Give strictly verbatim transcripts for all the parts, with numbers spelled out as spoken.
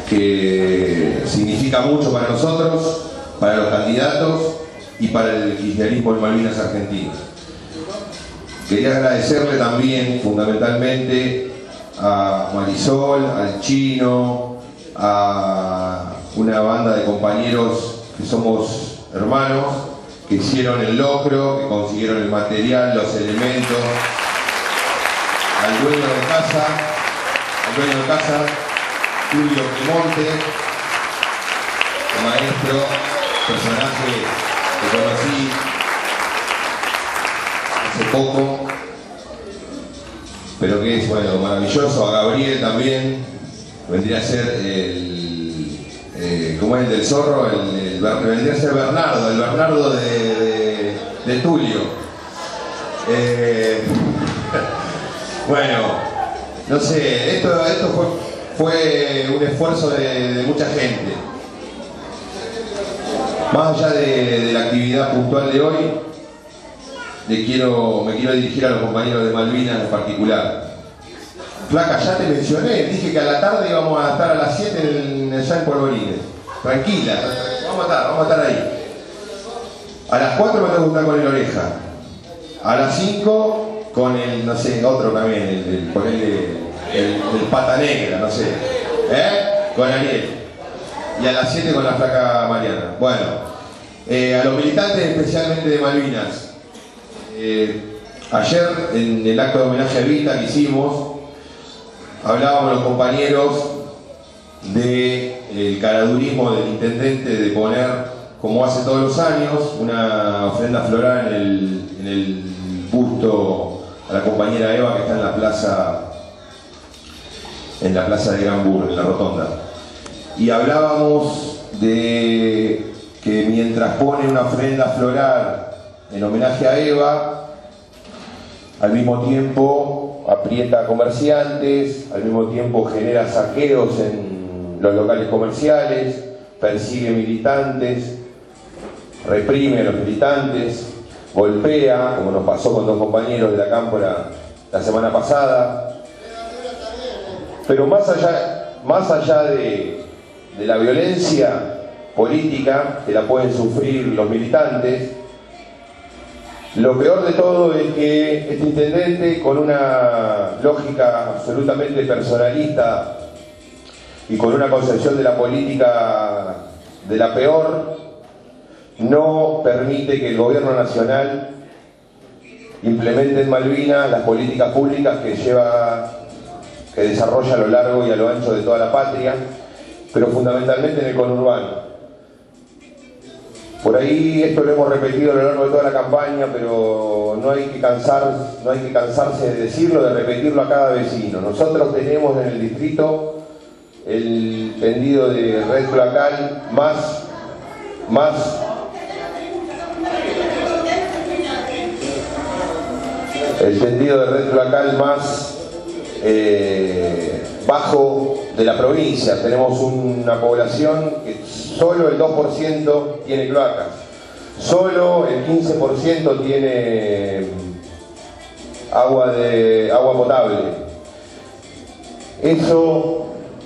que significa mucho para nosotros, para los candidatos y para el kirchnerismo en Malvinas Argentinas. Quería agradecerle también fundamentalmente a Marisol, al Chino, a una banda de compañeros que somos hermanos, que hicieron el locro, que consiguieron el material, los elementos, al dueño de casa, al dueño de casa, Julio Piemonte, maestro, personaje que conocí hace poco, pero que es, bueno, maravilloso. A Gabriel también, vendría a ser el, eh, ¿cómo es el del zorro? El, el, vendría a ser Bernardo, el Bernardo de, de, de Tulio. Eh, bueno, no sé, esto, esto fue, fue un esfuerzo de, de mucha gente. Más allá de, de la actividad puntual de hoy, le quiero, me quiero dirigir a los compañeros de Malvinas en particular. Flaca, ya te mencioné, dije que a la tarde íbamos a estar a las siete en el San Polvorines. Tranquila, vamos a estar, vamos a estar ahí. A las cuatro me tengo que estar con el Oreja. A las cinco con el, no sé, otro también, el, el, con el, el, el Pata Negra, no sé. ¿Eh? Con Ariel. Y a las siete con la Flaca Mariana. Bueno, eh, a los militantes especialmente de Malvinas. Eh, ayer en el acto de homenaje a Evita que hicimos, hablábamos los compañeros del caradurismo del intendente de poner, como hace todos los años, una ofrenda floral en el, en el busto a la compañera Eva que está en la plaza, en la plaza de Gambur, en la rotonda. Y hablábamos de que mientras pone una ofrenda floral en homenaje a Eva, al mismo tiempo aprieta a comerciantes, al mismo tiempo genera saqueos en los locales comerciales, persigue militantes, reprime a los militantes, golpea, como nos pasó con dos compañeros de la Cámpora la semana pasada. Pero más allá, más allá de, de la violencia política que la pueden sufrir los militantes, lo peor de todo es que este intendente, con una lógica absolutamente personalista y con una concepción de la política de la peor, no permite que el gobierno nacional implemente en Malvinas las políticas públicas que lleva, que desarrolla a lo largo y a lo ancho de toda la patria, pero fundamentalmente en el conurbano. Por ahí esto lo hemos repetido a lo largo de toda la campaña, pero no hay que cansar, no hay que cansarse de decirlo, de repetirlo a cada vecino. Nosotros tenemos en el distrito el tendido de red cloacal más, más el tendido de red cloacal más eh, bajo de la provincia. Tenemos una población que solo el dos por ciento tiene cloacas, solo el quince por ciento tiene agua, de, agua potable. Eso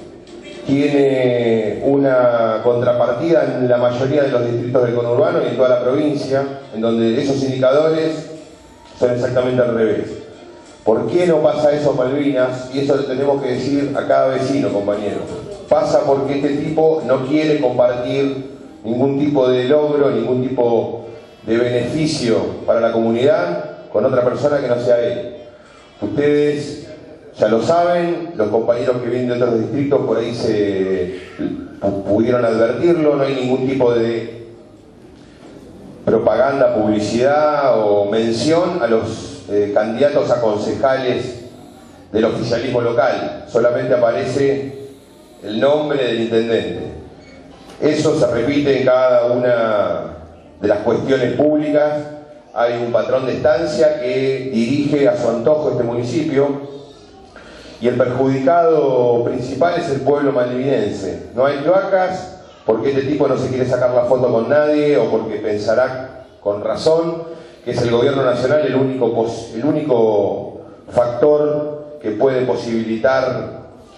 tiene una contrapartida en la mayoría de los distritos del conurbano y en toda la provincia, en donde esos indicadores son exactamente al revés. ¿Por qué no pasa eso en Malvinas? Y eso lo tenemos que decir a cada vecino, compañeros. Pasa porque este tipo no quiere compartir ningún tipo de logro, ningún tipo de beneficio para la comunidad con otra persona que no sea él. Ustedes ya lo saben, los compañeros que vienen de otros distritos por ahí se pudieron advertirlo, no hay ningún tipo de propaganda, publicidad o mención a los eh, candidatos a concejales del oficialismo local, solamente aparece el nombre del intendente. Eso se repite en cada una de las cuestiones públicas. Hay un patrón de estancia que dirige a su antojo este municipio y el perjudicado principal es el pueblo malvinense. No hay cloacas porque este tipo no se quiere sacar la foto con nadie o porque pensará con razón que es el gobierno nacional el único, el único factor que puede posibilitar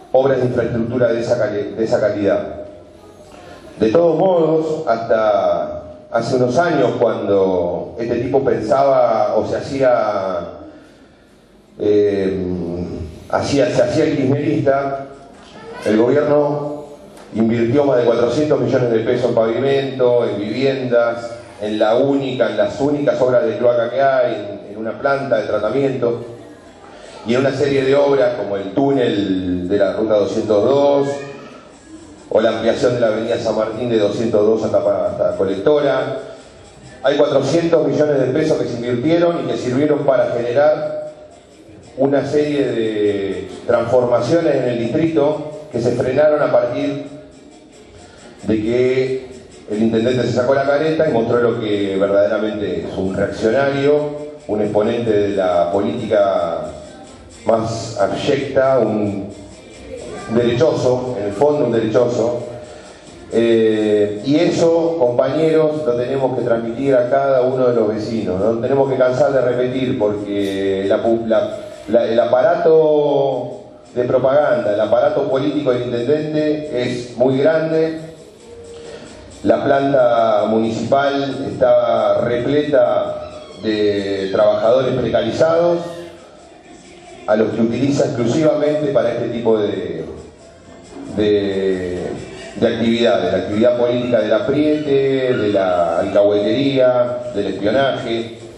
obras de infraestructura de esa, de esa calidad. De todos modos, hasta hace unos años, cuando este tipo pensaba o se hacía, eh, hacía se hacía el kirchnerista, el gobierno invirtió más de cuatrocientos millones de pesos en pavimento, en viviendas, en la única, en las únicas obras de cloaca que hay, en, en una planta de tratamiento y en una serie de obras como el túnel de la ruta doscientos dos o la ampliación de la avenida San Martín de doscientos dos hasta, hasta Colectora. Hay cuatrocientos millones de pesos que se invirtieron y que sirvieron para generar una serie de transformaciones en el distrito que se frenaron a partir de que el intendente se sacó la careta y mostró lo que verdaderamente es un reaccionario, un exponente de la política más abyecta, un derechoso, en el fondo un derechoso. Eh, y eso, compañeros, lo tenemos que transmitir a cada uno de los vecinos, no tenemos que cansar de repetir, porque la, la, la, el aparato de propaganda, el aparato político del intendente es muy grande. La planta municipal está repleta de trabajadores precarizados, a los que utiliza exclusivamente para este tipo de, de, de actividades, de la actividad política del apriete, de la alcahuetería, del espionaje.